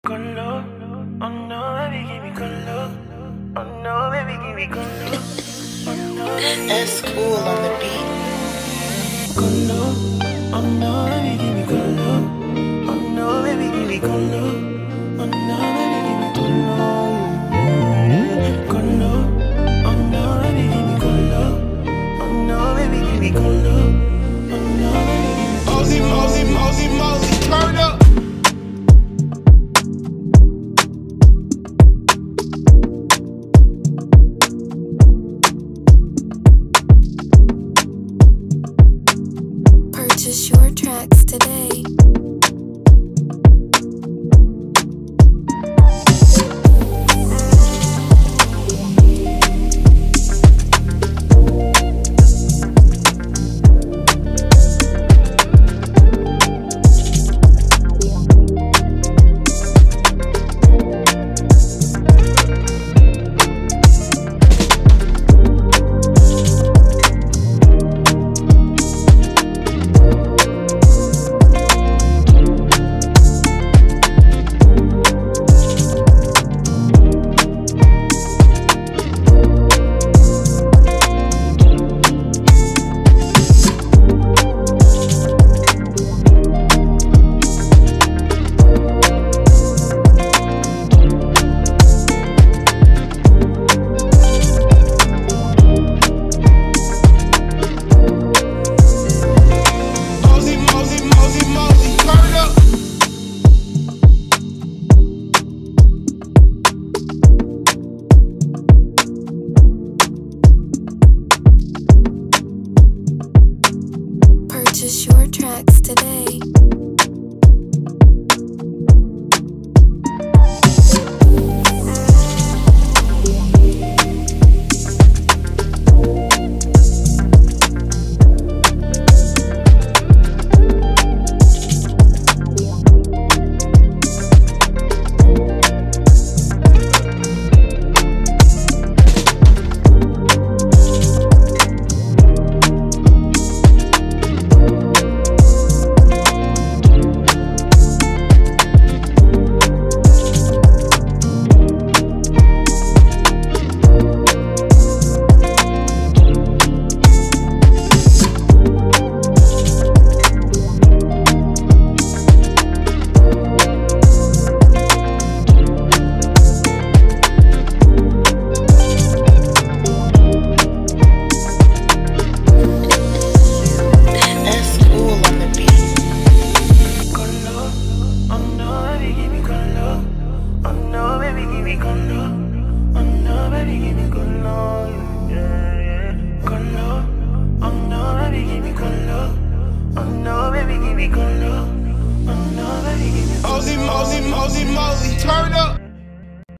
Kolo, oh no, baby, give me Kolo. Oh no, baby, give me Kolo. Oh no, and Skool on the beat. Kolo, oh no, baby, give me Kolo. Oh no, baby, give me Kolo. Oh no, baby, give me Kolo. Kolo, oh no, baby, give me Kolo. Oh no, baby, give me Kolo. Oh no, baby, give me Kolo. Turn up. Purchase your tracks today. Purchase your tracks today. Turn up.